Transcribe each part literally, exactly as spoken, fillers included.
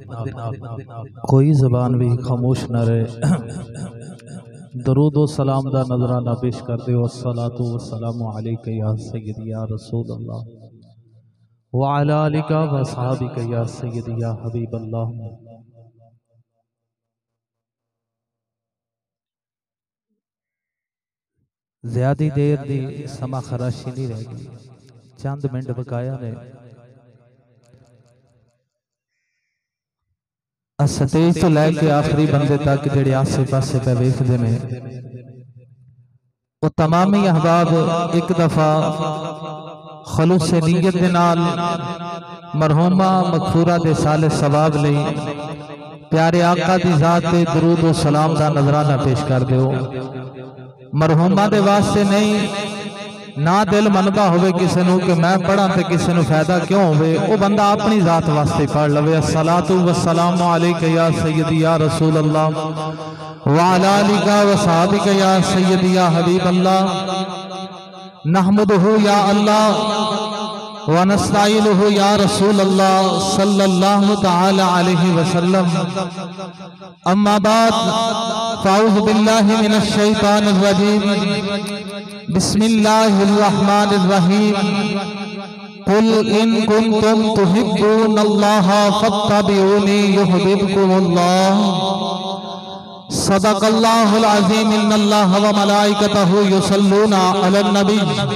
कोई ज़बान भी खामोश न रहे। दरूद व सलाम दा नजराना पेश कर दे। अस्सलातु वस्सलामु अलैका या सय्यदी या रसूल अल्लाह व अला आलिका व असहाबिका या सय्यदी या हबीब अल्लाह। ज्यादा देर दी समा खराशी नहीं रह गई, चंद मिनट बकाया ने। स्टेज तो लैके आखिरी बंदे तक जेड़े आसे पासे पे वेखदे ने वो तमाम ही अहबाब एक दफा खलूस नीयत दे नाल मरहूमा मगफूरा दे साले सवाब लई प्यारे आका दी जात ते दरूद व सलाम दा नजराना पेश कर दिओ। मरहूमा दे वास्ते नहीं ना दिल मनता होवे किसी नूं कि मैं पढ़ा तो किसी नूं फायदा क्यों होवे, वो बंदा अपनी जात वास्ते पढ़ लवे। अस्सलातु वस्सलामु अलैका या सय्यदी या रसूल अल्लाह व अला आलिका व असहाबिका या सय्यदी या हबीब अल्लाह। नहमदुहु या अल्लाह व नस्तईनुहु या रसूल अल्लाह सल्लल्लाहु तआला अलैहि वसल्लम। अम्मा बाद फ़अऊज़ु बिल्लाहि मिनश शैतानिर रजीम। बिस्मिल्लाहिर रहमानिर रहीम। कुल इन कुंतुम तुहिब्बूनल्लाह फत्तबिऊनी युहब्बुकुमुल्लाह। सदक़ल्लाहुल अज़ीम। इन्नल्लाह व मलाइकतहु युसल्लूना अलन नबी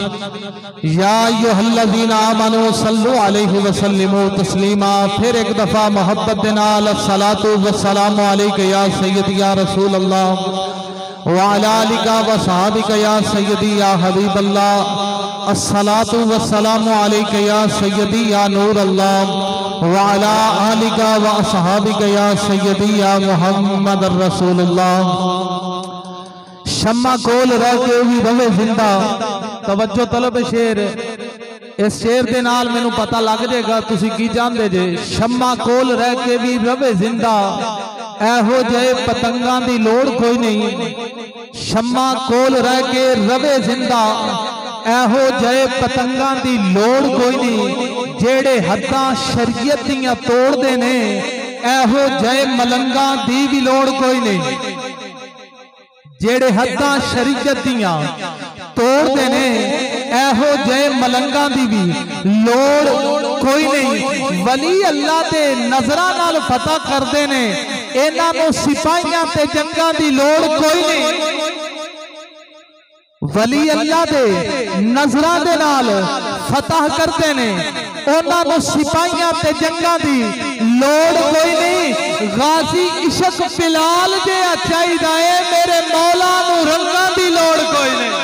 या अय्युहल्लज़ीना आमनू सल्लु अलैहि व सल्लिमू तस्लीमा। फिर एक दफा मोहब्बत दे नाल अस्सलातु वस्सलामु अलैका या सय्यदी या रसूल अल्लाह व अला आलिका व असहाबिका या सय्यदी या हबीब अल्लाह। अस्सलातु वस्सलामु अलैका या सय्यदी या नूर अल्लाह व अला आलिका व असहाबिका या सय्यदी या मुहम्मद रसूलुल्लाह। शम्मा कोल रह के भी रवे जिंदा। तवज्जो तलब शेर, इस शेर दे नाल मैनू पता लग जाएगा तुसी की जानदे जे। शम्मा कोल रह के भी रवे जिंदा, ऐहो जे पतंगा दी लोड़ कोई नहीं। शम्मा कोल रह के रवे जिंदा, ऐहो जे पतंगा दी लोड़ कोई नहीं। जेड़े हद्दां शरीयत दियां तोड़दे ने, ऐहो जे मलंगा दी भी लोड़ कोई नहीं। जेड़े हद्दां शरीयत दियां तोड़दे ने, ऐहो जे मलंगा दी भी लोड़ कोई नहीं। वली अल्लाह दे नजरां नाल फतह करदे ने, इन्हां नूं सिपाहियां ते जंगां दी लोड़ कोई नहीं। वली अल्लाह दे नजरां दे नाल फतह करदे ने, उन्हां नूं सिपाहियां ते जंगां दी लोड़ कोई नहीं। गाजी इश्क बिलाल जिहा चाहीदा है, मेरे मौला नूं रंगां दी लोड़ कोई नहीं।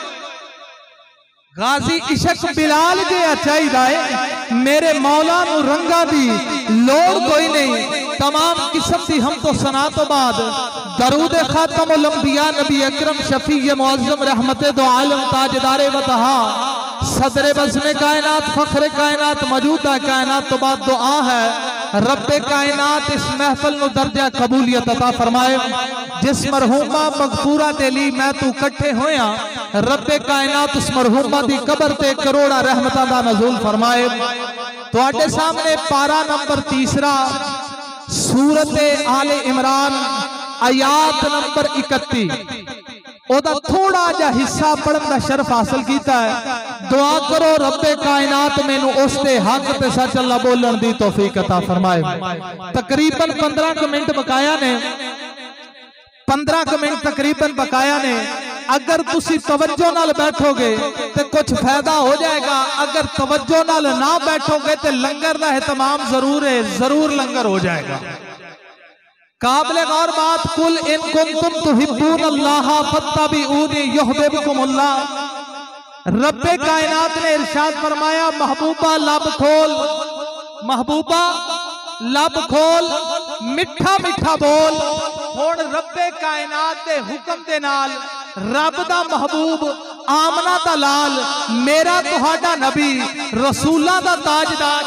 गाजी इश्क बिलाल जिहा चाहीदा है, मेरे मौला नूं रंगां दी लोड़ कोई नहीं। तमाम किस्म की हम तो सना तो बाद दरूद खातमुल अंबिया नबी अकरम शफी मुअज़्ज़म रहमते दो आलम ताजदारे वतहा सदरे बज़्म कायनात फख्र कायनात मौजूदा कायनात तो बाद दुआ है रब्बे कायनात इस महफिल नूं दर्जा कबूलियत अता फरमाए। जिस मरहूमा मगफूरा दे ली मैं तू इकट्ठे होया, रब्बे कायनात उस मरहूमा दी कबर ते करोड़ा रहमतां दा नज़ूल फरमाए। तुहाडे सामने पारा नंबर तीसरा सूरत आले इमरान आयात नंबर इकत्ती ओदा थोड़ा जा हिस्सा पढ़न का शर्फ हासिल किया है। दुआ करो रब्बे कायनात मैनू उसते हक ते सच अल्लाह बोलन दी तौफीक अता फरमाए। तकरीबन पंद्रह क मिनट बकाया ने, पंद्रह क मिनट तकरीबन बकाया ने। अगर तुसी तवज्जो नाल बैठोगे तो कुछ फायदा हो जाएगा, अगर तवज्जो नाल ना बैठोगे तो लंगर का एहतमाम जरूर है, जरूर लंगर हो जाएगा। काबिल गौर बात, कुल इन कुंतुम तुहिब्बूनल्लाह फत्तबिऊनी युहब्बुकुमुल्लाह। रब्बे कायनात ने इरशाद फरमाया, महबूबा लब खोल, महबूबा लब खोल, मिठा मिठा बोल। हुण रब्बे कायनात दे हुक्म दे नाल रब दा महबूब आमना दा लाल मेरा तुहाडा नबी रसूलां दा ताजदार,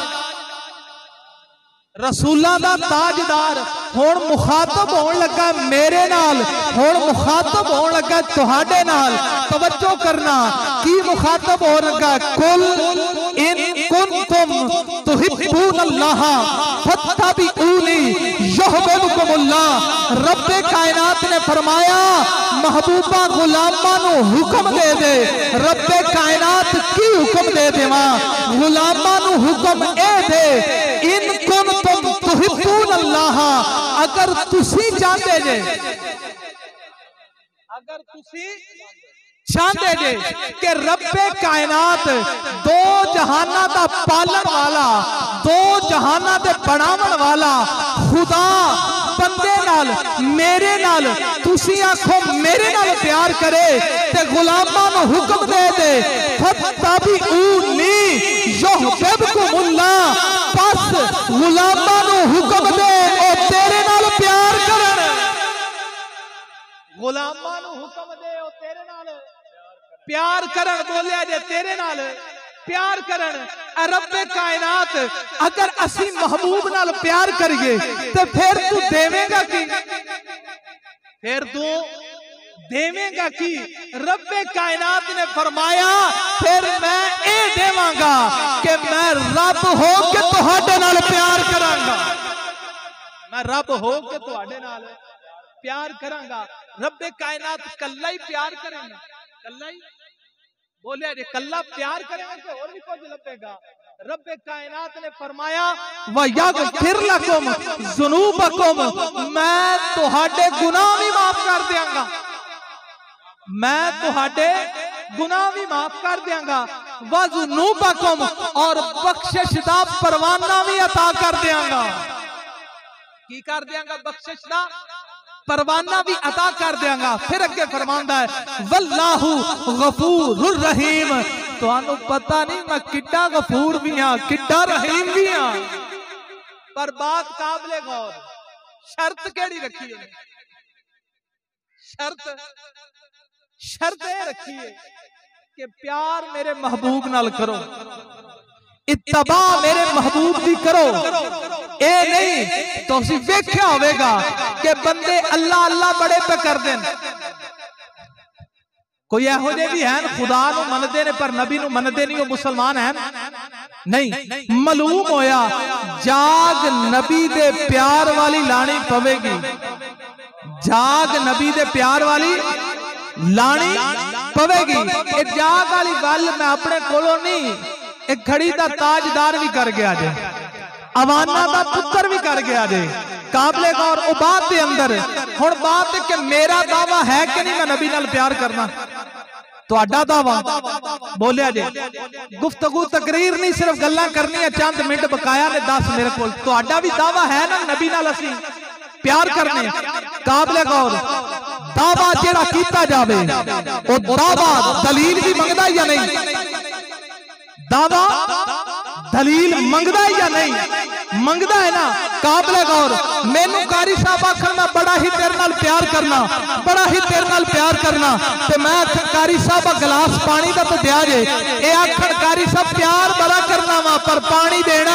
रसूलां दा ताजदार हुण मुखातब होण लगा मेरे नाल, हुण मुखातब होण लगा तुहाडे नाल। तवज्जो करना की मुखातब हो लगा, कुल इन कुन कुंतुम तुहिब्बूनल्लाह फत्तबिऊनी युहब्बुकुमुल्लाह। रब्बे कायनात ने फरमाया महबूबा गुलामां नू हुक्म दे दे। रब्बे कायनात की हुक्म दे देवा? गुलामां नू हुक्म ए दे इन कुंतुम तुहिब्बूनल्लाह, अगर तुसी चाहते जे, अगर तुसी चाहते जे कि रब्बे कायनात दो जहाना दा पालन वाला, दो जहाना दे बनावन वाला खुदा बंदे नाल मेरे नाल तुसी आखो मेरे नाल प्यार करे ते गुलामां नू हुक्म दे दे फत्तबिऊनी युहब्बुकुमुल्लाह, बस गुलामां नू हुक्म दे ओ तेरे नाल प्यार करन। गुलामां नू हुक्म दे ओ तेरे नाल प्यार करन। बोलिया जे तेरे नाल प्यार करन। रब्बे कायनात अगर असी महबूब नाल प्यार करिए तो फिर तू देवेगा की? फिर तू देवेगा की? रब्बे कायनात ने फरमाया फिर मैं ए देवांगा कि मैं रब हो के तुहाडे नाल प्यार करांगा। मैं रब हो के तुहाडे नाल प्यार करांगा। रब्बे कायनात कल्ला ही प्यार करेगा? कल्ला ही? बोलिया जे कल्ला प्यार करेगा तो और भी कुछ लभेगा? रब्बे कायनात ने फरमाया वयगफिर लकुम ज़ुनूबकुम, मैं तुहाडे गुनाह भी माफ कर देंगा। मैं तुहाडे गुनाह भी माफ कर देंगा। वज़ुनूबकुम, और बख्शिश दा परवाना भी अता कर देंगा। की कर देंगा? बख्शिश दा परवाना भी अता कर देंगा। फिर अगे फरमांदा है वल्लाहु गफूरुर रहीम। तुहानू पता नहीं मैं किड्डा गफूर भी हां, किड्डा रहीम भी हां। पर बात काबिले गौर, शर्त केड़ी रखी है? शर्त शर्त ये रखी है कि प्यार मेरे महबूब नाल करो, इत्तबा मेरे महबूब दी करो। ए नहीं तो तुसीं वेख्या होवेगा कि बंदे अल्लाह अल्लाह बड़े पे कर देन। कोई एहो जे भी हैं खुदा नू मनदे ने पर नबी नू मनदे नहीं, वो मुसलमान हैं नहीं। मालूम होया जाग नबी दे प्यार वाली लानी पवेगी। जाग नबी दे प्यार वाली लानी पवेगी। ए जाग वाली गल मैं अपने कोलों नहीं, एक घड़ी दा ताजदार भी कर गया जे, अवाना दा पुत्र भी कर गया जे। काबले गौर ओ बात दे अंदर हुण बात है कि मेरा दावा है कि नहीं मैं नबी नाल प्यार करना? तुहाडा दावा? बोलिया जे गुफ्तगू तकरीर नहीं, सिर्फ गल्लां करनी है। चंद मिनट बकाया ने दस मेरे कोल। तुहाडा भी दावा है ना नबी नाल असीं प्यार करने? काबले गौर दावा जेड़ा कीता जावे ओ दावा दलील भी मंगदा या नहीं? दावा दलील मंगदा या नहीं? मंगदा है ना। काबले गौर मैनू कारी साहब आखन मैं बड़ा ही तेरे नाल प्यार करना, बड़ा ही तेरे नाल प्यार करना, ते मैं कारी साहब गिलास पानी दा तो दिया जे। ए आखन कारी साहब प्यार बड़ा करना वा पर पानी देना,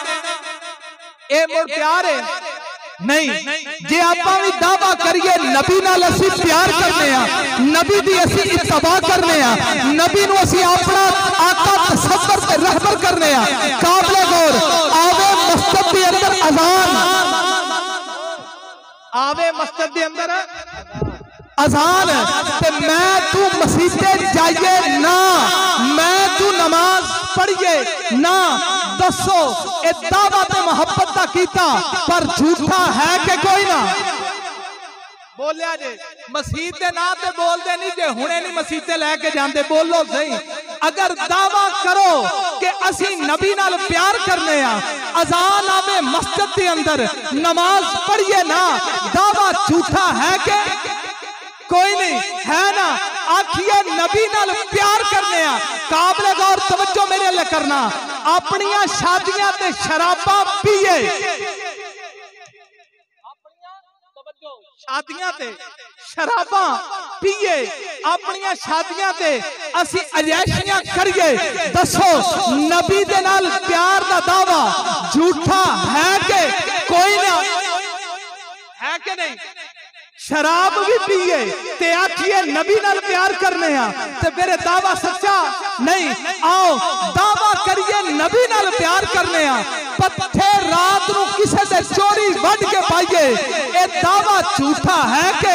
ए मुड़ प्यार है नहीं। जे आपां भी दावा करिए नबी नाल असी प्यार करने आ, नबी दी असी इत्तबा करने आ, नबी नू असी अपना आका तसव्वुर ते रहबर करने आ। काबिले गौर आवे मस्जिद दे अंदर अजान, आवे मस्जिद दे अंदर अजान ते मैं तू मसीते जाइए ना, मैं तू नमाज पढ़िए ना। दसो ए दावा ते मोहब्बत दा कीता पर झूठा है कि कोई ना? बोलिया जे मसीह दे नाम ते बोलदे नहीं जे, हुणे नहीं मसीते लैके जांदे। बोलो सही, अगर दावा करो कि असी नबी नाल प्यार करने आ, अजान आवे मस्जिद दे अंदर नमाज पढ़िए ना, दावा झूठा है कि कोई नहीं है ना? आखिए नबी नाल प्यार करने आ। काबिले गौर तवज्जो मेरे अल्ले करना, अपनियां शादियां ते शराबा पिए, शादियां ते शराबा पिए, अपनियां शादियां ते असी अजैशियां करिए। दसो नबी दे नाल प्यार दा दावा झूठा है कि कोई ना? है कि नहीं? शराब भी पिए ते आखिए नबी नाल प्यार करने आ, ते फिर दावा सच्चा नहीं। आओ दावा करिए नबी नाल प्यार करने आ पत्थे रात नू किसे दे चोरी वड के पाइए, ये दावा झूठा है कि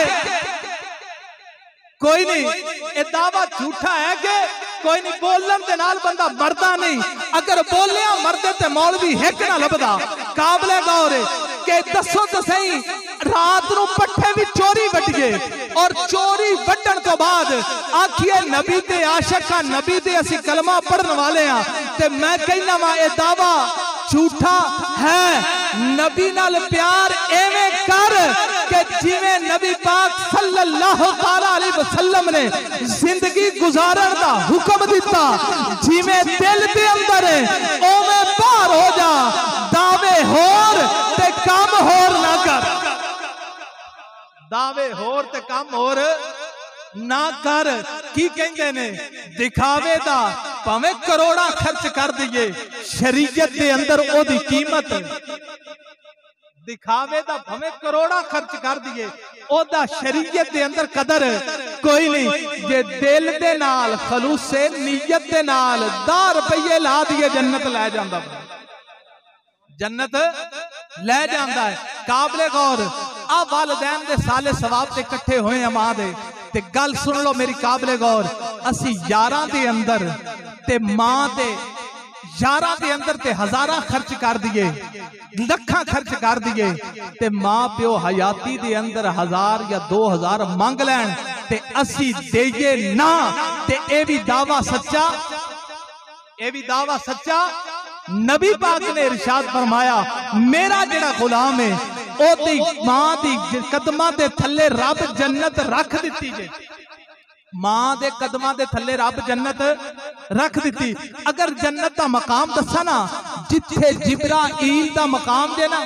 कोई नहीं? ये दावा झूठा है कि कोई नहीं? बोलन दे नाल बंदा मरदा नहीं, अगर बोलिया मरदे ते मौलवी हिक ना लभदा। काबले गौर के दसो तो सही, रात नू पट्ठे भी चोरी वड्डिए और चोरी वड्डण तो बाद आखिए नबी ते आशिक आ, नबी ते असी कलमा पढ़न वाले आ, ते मैं कहना वा ये दावा झूठा है। नबी नाल प्यार एवें कर के जिवें नबी पाक सल्लल्लाहु अलैहि वसल्लम ने जिंदगी गुजारन दा हुक्म दिता, जिवें दिल दे अंदर ओवें बाहर हो जा। दावे होर ते काम होर ना कर, दावे होर ते काम होर ना कर। की कहंदे ने? दिखावे दा भावें करोड़ा खर्च कर दिए, शरीयत दे अंदर ओदी कीमत, दिखावे दा भावें करोड़ा खर्च कर दिए, ओदा शरीयत दे अंदर कदर कोई नहीं। जे दिल दे नाल खलूसे नीयत दे नाल दस रुपये ला दिए, जन्नत लै जांदा, जन्नत लै जांदा है। काबले गौर आ वालिदैन दे साले सवाब ते इकट्ठे होए आ मां दे, ते गल सुन लो मेरी काबले गौर, असी यारां दे अंदर ते मां दे यारां दे अंदर ते हजारां खर्च कर दिए, लखां खर्च कर दिए, ते मां प्यो हयाती दे अंदर हजार या दो हजार मंग लैन ते असी देइए ना, ते ए भी दावा सच्चा, ए भी दावा सच्चा। नबी पाक ने इरशाद फरमाया, मेरा जेड़ा गुलाम है ओदी मां दी कदमां दे थल्ले रब जन्नत रख दिती जे, मां दे कदमां दे थल्ले रब जन्नत रख दिती। अगर जन्नत दा मकाम दसा ना, जिथे जिब्राइल दा मकाम जे ना,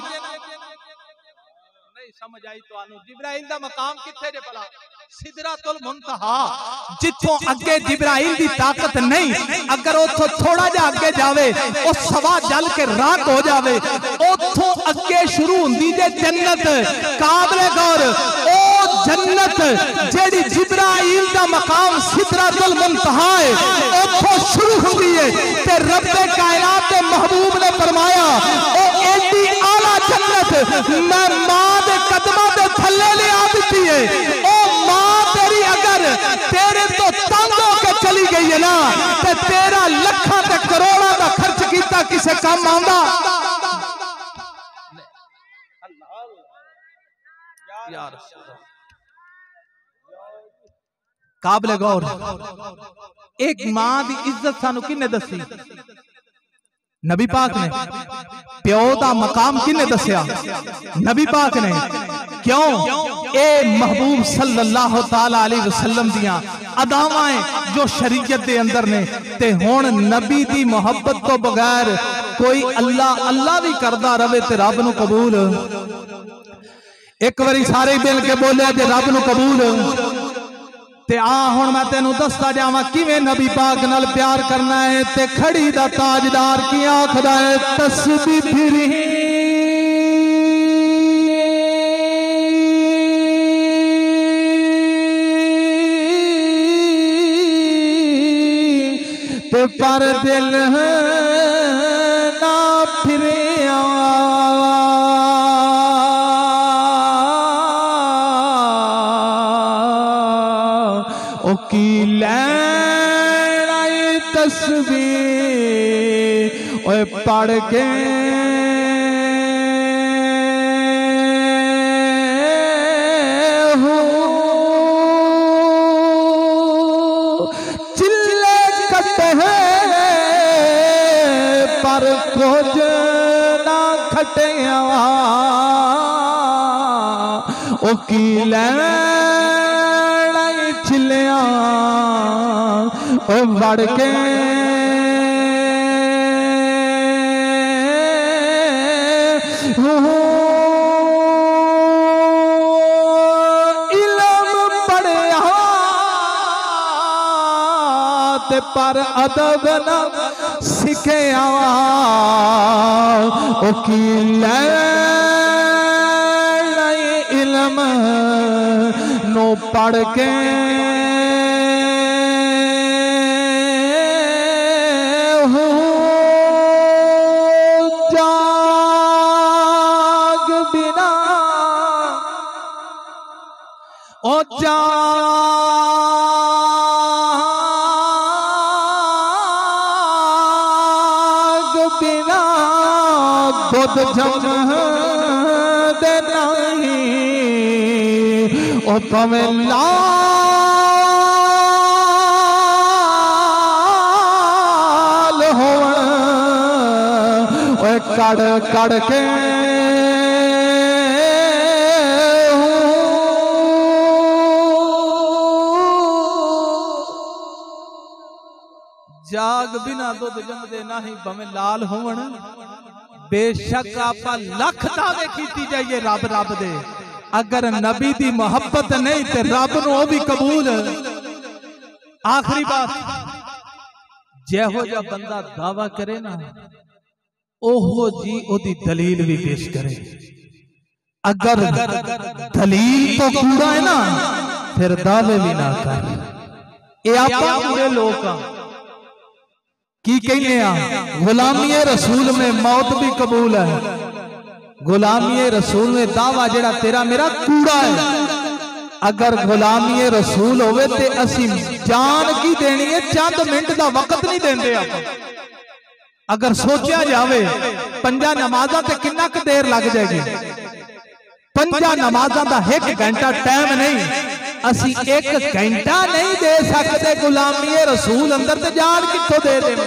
नहीं समझ आई तुहानू? जिब्राइल दा मकाम किथे जे भला? सिदरातुल मुंतहा, जिथों अगे जिब्राइल दी ताकत नहीं, अगर उथों थोड़ा जा अगे जावे ओ सवा जल के राख हो जावे, उथों अगे शुरू हुंदी जे जन्नत। काबले गौर ओ जन्नत जेड़ी जिब्राइल दा मकाम सिदरातुल मुंतहा है, उथों शुरू हुंदी है, ते रब्बे कायनात दे महबूब ने फरमाया ओ एडी आला जन्नत मैं मां दे कदमां दे थल्ले ले आ दिती है। ओ तेरी अगर तेरे तो तंग होकर चली गई है ना, ते तेरा लखा ते करोड़ा का खर्च किया किसे काम आंदा? काबले गौर एक मां की इज्जत सानू किन्ने दसी? नबी पाक ने। प्यो का मकाम किन्ने दसिया? नबी पाक ने। क्यों? ए महबूब सल्लल्लाहु ताला अलैहि वसल्लम दियां अदावाएं जो शरीयत दे अंदर ने, ते हुण नबी दी मोहब्बत तो बगैर कोई अल्लाह अल्लाह भी करदा रवे ते रब नू कबूल। एक बारी सारे मिल के बोलिया जे रब नू कबूल। ते आ हुण मैं तेनू दसदा जावां किवें नबी पाक नाल प्यार करना है। ते खड़ी दा ताजदार की आखदा है, तस्बीह फिरी ते पर दिल ना फिरिया, ओ की लैना तस्बीह ओए पढ़ के पर कुछ ना खटिया, ओ की लैना छिलिया ओ वड़ के इल्म पढ़िया ते पर अदब ना सिखिया, ओ की लैना इल्म नो पढ़ के हो ओ जाग बिना दुध जम दे नहीं ओ पवे लाल हो कड़ कड़ के जाग बिना दुध जमदे नहीं भवे लाल होवन। बेशक आपा लख दावे कीती जाइए रब रब दे, अगर नबी दी मोहब्बत नहीं ते रब नूं ओ भी कबूल। आखिरी बात, जेहो जा बंदा दावा करे ना ओहो जी ओदी दलील भी पेश करे। अगर दलील तो पूरा है ना फिर दावे भी ना कर। ये आपा पूरे लोग की कहने आ गुलामी रसूल में मौत भी कबूल है। गुलामी रसूल में दावा जेड़ा तेरा मेरा कूड़ा है। अगर गुलामी रसूल होवे ते असी जान की देनी है, चंद मिनट का वक्त नहीं देंदे आप। अगर सोचा जावे पंजा नमाज़ां ते किन्ना क देर लग जाएगी। पंजा नमाज़ां दा एक घंटा टाइम नहीं, असी एक घंटा नहीं दे सकते गुलामी रसूल अंदर ते जान कित्थों दे देवे।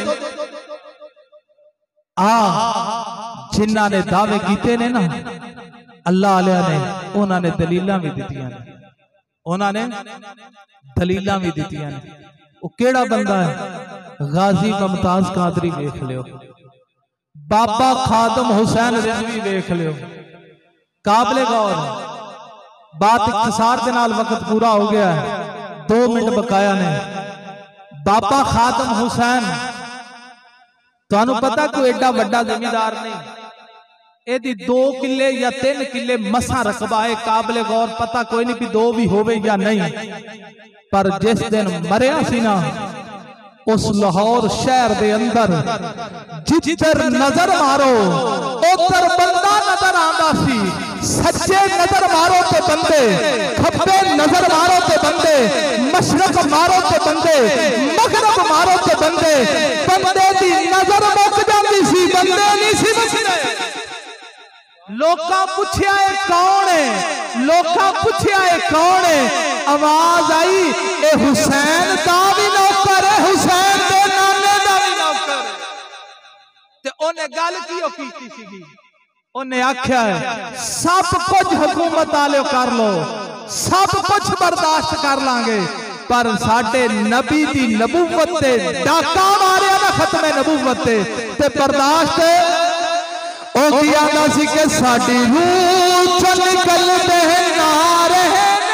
आ जिन्हां ने दावे कीते ने ना अल्लाह वालियां ने उन्होंने दलीलां भी दित्तियां ने, उन्होंने दलीलां भी दित्तियां ने। वो केड़ा बंदा है? गाजी मुमताज कादरी वेख लियो, बाबा खादम हुसैन रिजवी वेख लियो। काबले गौर बात इख्तिसार के नाल वक्त पूरा हो गया है, दो मिनट बकाया ने। बाबा खादम हुसैन तुहानू पता कोई एडा वड्डा जमींदार नहीं, एदी दो किले या तीन किले मसा रकबा है। काबले गौर पता कोई नहीं भी दो भी होवे या नहीं, पर जिस दिन मरिया सी ना उस लाहौर शहर दे अंदर जिधर नजर मारो उधर बंदा नजर आंदा सी। सच्चे नजर मारो तो बंदे, खब्बे नजर मारो तो बंदे, मशरक मारो तो बंदे, मगरब मारो तो बंदे। बंदे दी नजर मुक जाती सी, बंदे नहीं सी बचदे। लोका पूछया है कौन है, लोका पूछया है कौन है, आवाज आई ए हुसैन दा भी नौकर है, हुसैन दे नाने दा भी नौकर। ते ओने गल की कीती सीगी, ओने आख्या है सब कुछ हुकूमत वाले कर लो, सब कुछ बर्दाश्त कर लांगे, पर साडे नबी दी नबूवत ते डाका मारिया ना खत्म नबूवत ते ते बर्दाश्त ओ किया ना सी के साडी रूह चल निकलदे नारे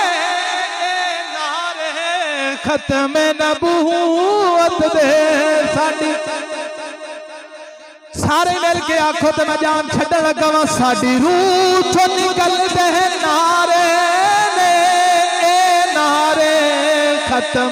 नारे खत्म नबूवत दे। साडी सारे मिल के आखो तो मैं जान छड्डण लगा वा। साडी रूह चल निकलदे नारे ने ए नारे खत्म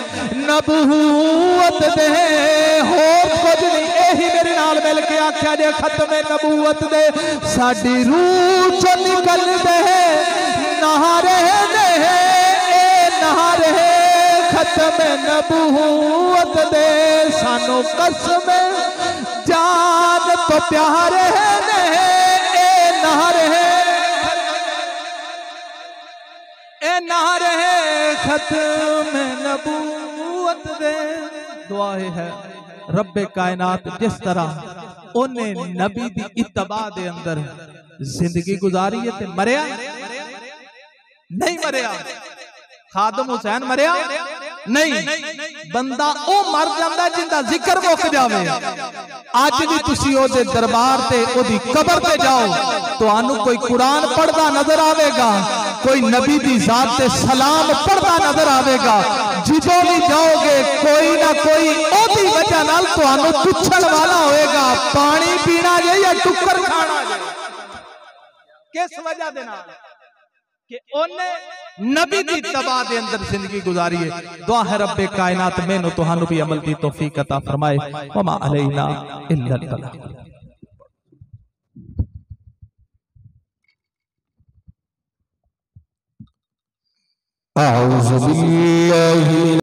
नबूवत दे। हो कुछ नहीं, यही मेरे नाल मिल के आख्या जे खत्म नबूवत दे। साडी रूह चो निकल दे नारे ने ए नारे खत्म नबूवत दे। सानू कसम जान तो प्यारे ने ए नारे ए नारे खत्म नबूवत दे। दुआ है रब्बे कायनात जिस तरह ओने नबी दी इत्तबा दे अंदर जिंदगी गुजारी है ते मरिया नहीं, मरिया खादम हुसैन मरिया नहीं। बंदा ओ मर जांदा जिंदा जिक्र मुक जावे। अज भी तुसी ओदे दरबार ते ओदी कबर ते जाओ, तुहानू कोई कुरान पढ़दा नजर आवेगा, कोई नबी दी जात ते सलाम पढ़दा नजर आवेगा। जिदों भी जाओगे कोई ना कोई ओदी वजह नाल तुहानू पुछण वाला होएगा पानी पीना जे या टुक्कर खाना जे। किस वजह दे नाल कि ओने नबी दी इत्तबा दे अंदर जिंदगी गुजारी है। दुआ है रब्बे कायनात मैनू तुहानू भी अमल दी तौफीक अता फरमाए। वमा अलैना इल्ला अल बलाग। अऊज़ु बिल्लाहि